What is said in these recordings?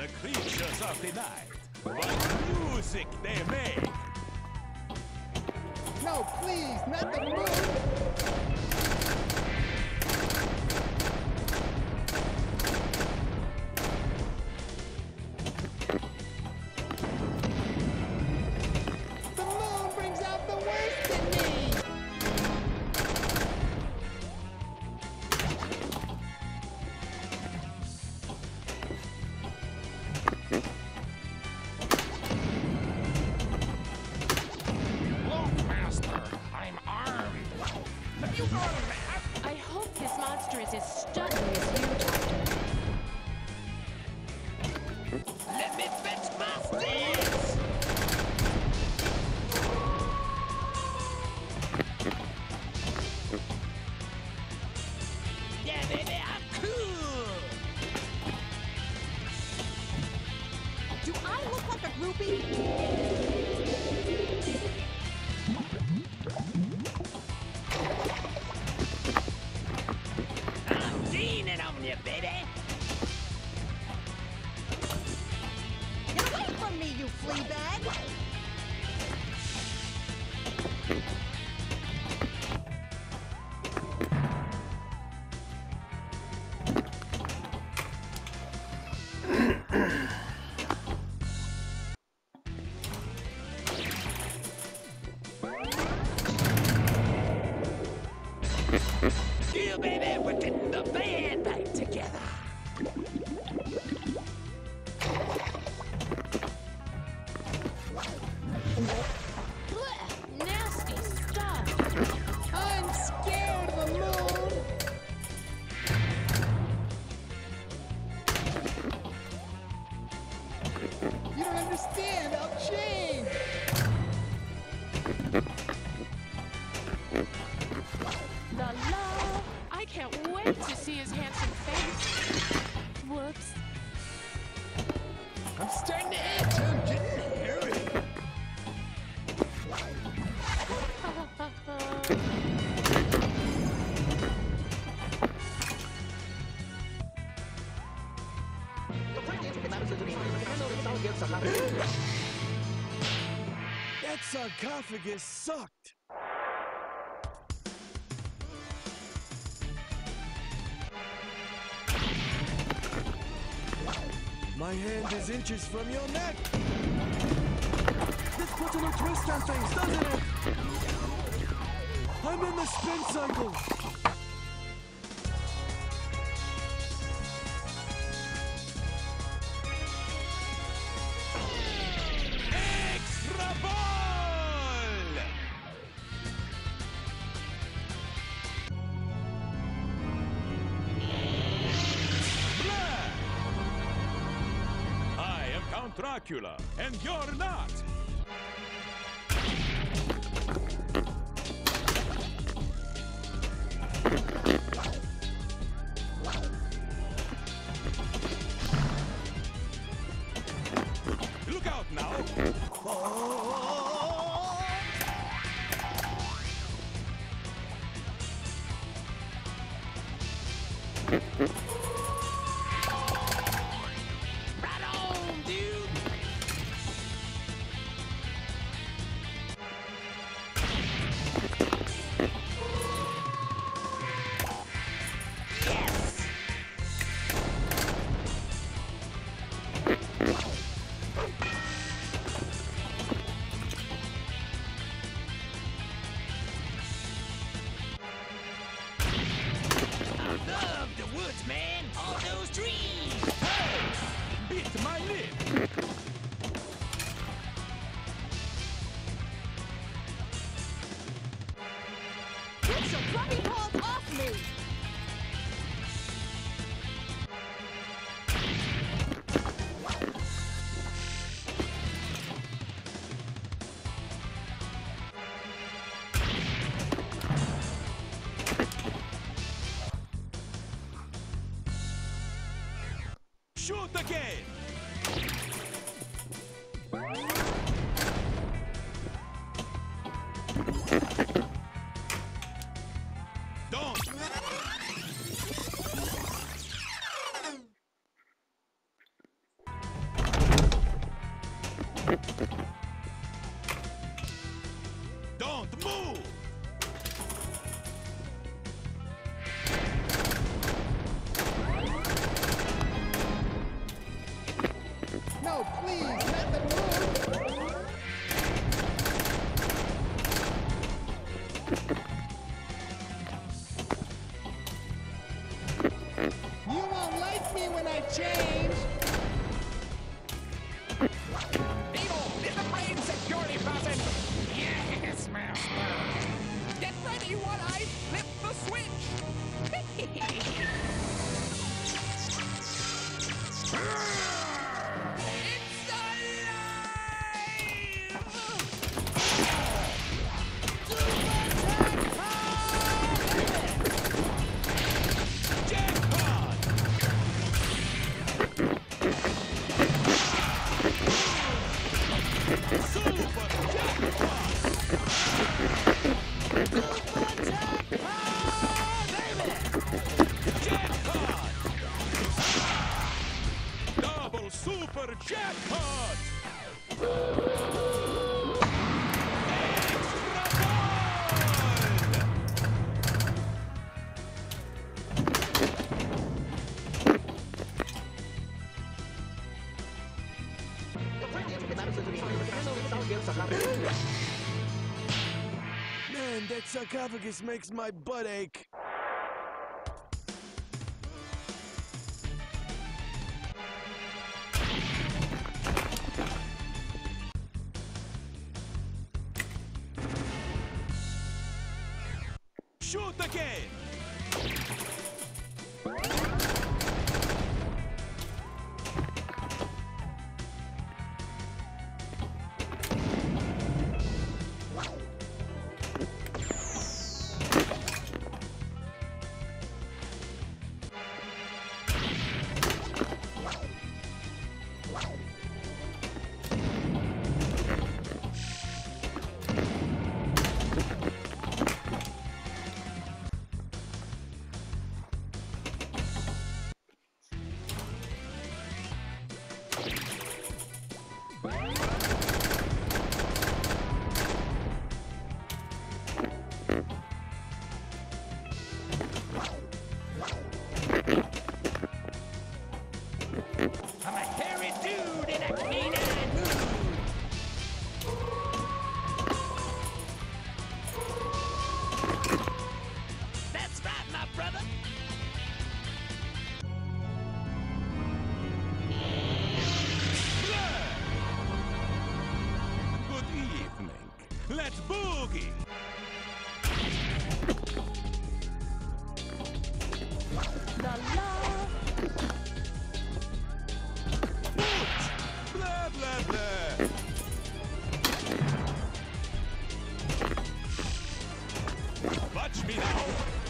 the creatures of the night. What music they make! No, please, not the moon! The moon brings out the worst in me! I hope this monster is as stubborn as you, Doctor. Let me fetch my sticks! Yeah, baby, I'm cool! Do I look like a groupie? I'm leaning on you, baby! Get away from me, you flea bag! Yeah, baby, we're getting the band back together! Blech, nasty stuff. I'm scared of the moon! You don't understand, I'll change! The love. I can't wait to see his handsome face. Whoops. I'm starting to itch, I'm getting hairy! That sarcophagus sucked! My hand is inches from your neck! This puts a little twist on things, doesn't it? I'm in the spin cycle! Extra ball! Blah! I am Count Dracula, and you're not! Look out now! Right on, dude! Yes! I love the woods, man! All those trees! Bit my lip! Get your bloody paws off me! Shoot again! Don't! Don't move! No, please, let them move. You won't like me when I change. Evil is the brain security person. Yes, master. Get ready while I flip the switch. It's Jackpot! Super jackpot! Jackpot! Double super jackpot! Extra ball! Man, that sarcophagus makes my butt ache. Shoot again! I'm a hairy dude in a canine mood. That's right, my brother. Good evening. Let's boogie! La la. Blah, blah, blah. Watch me now.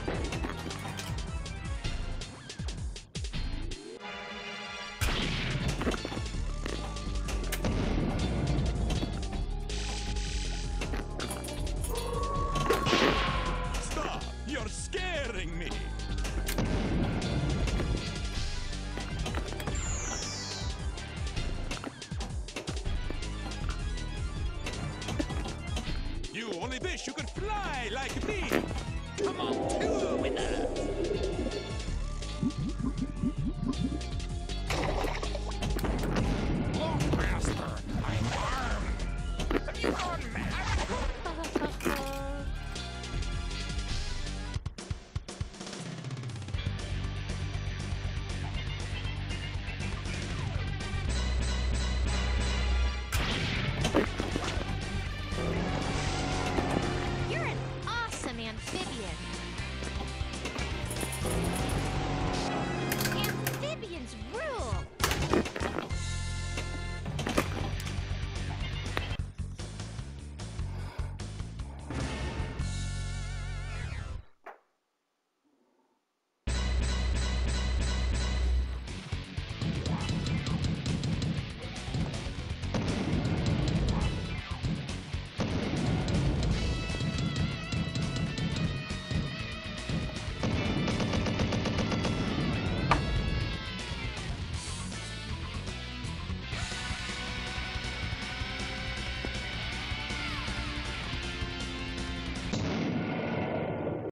Stop! You're scaring me. You only wish you could fly like me. Come on, two with us.